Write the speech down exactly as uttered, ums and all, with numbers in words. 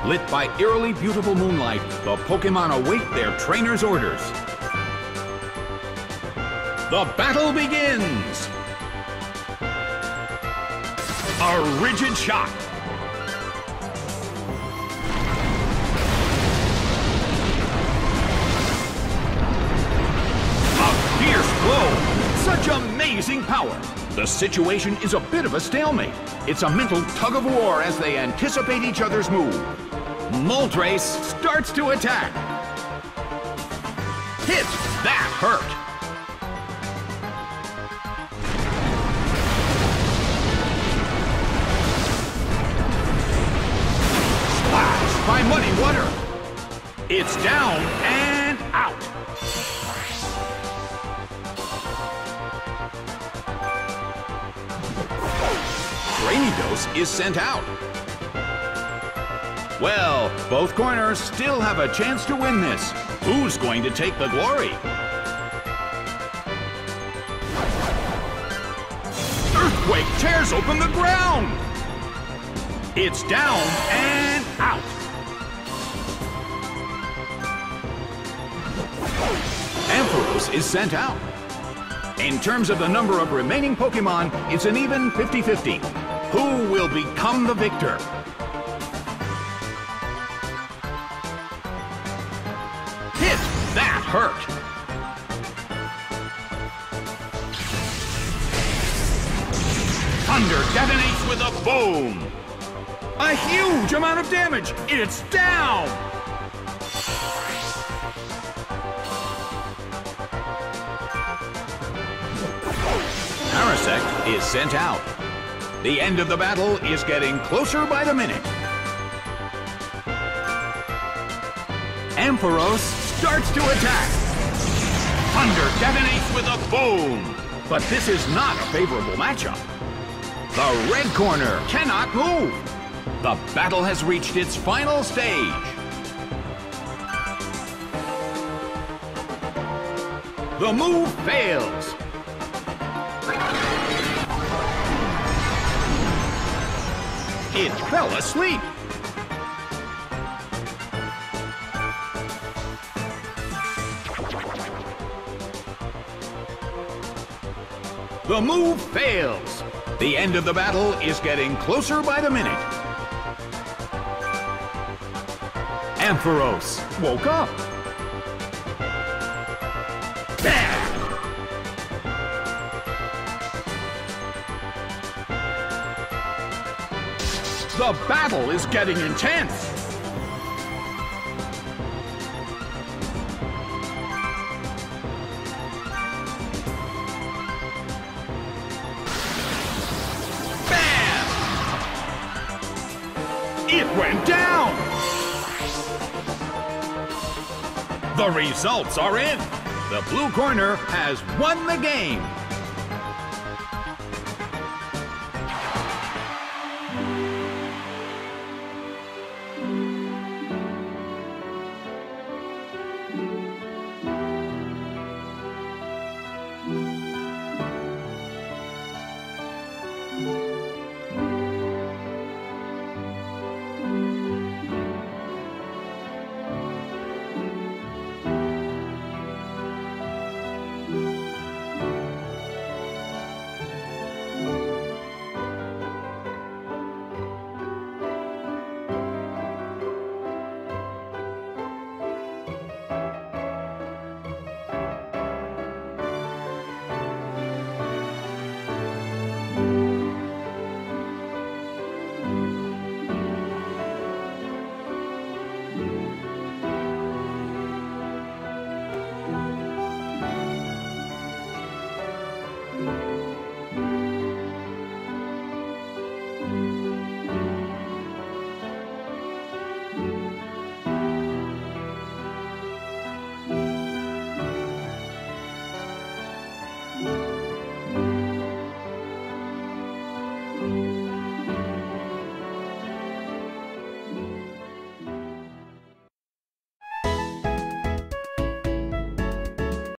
Lit by eerily beautiful moonlight, the Pokémon await their trainer's orders. The battle begins! A rigid shot. A fierce blow. Such amazing power. The situation is a bit of a stalemate. It's a mental tug of war as they anticipate each other's move. Moltres starts to attack. Hit! That hurt. Splash by Muddy Water. It's down and out. Drainydos is sent out. Well, both corners still have a chance to win this. Who's going to take the glory? Earthquake tears open the ground. It's down and out. Ampharos is sent out. In terms of the number of remaining Pokémon, it's an even fifty fifty. Who will become the victor? Hit! That hurt! Thunder detonates with a boom! A huge amount of damage! It's down! Parasect is sent out. The end of the battle is getting closer by the minute. Ampharos starts to attack. Thunder detonates with a boom. But this is not a favorable matchup. The red corner cannot move. The battle has reached its final stage. The move fails. It fell asleep. The move fails. The end of the battle is getting closer by the minute. Ampharos woke up. Bam! The battle is getting intense. Bam! It went down. The results are in. The blue corner has won the game. you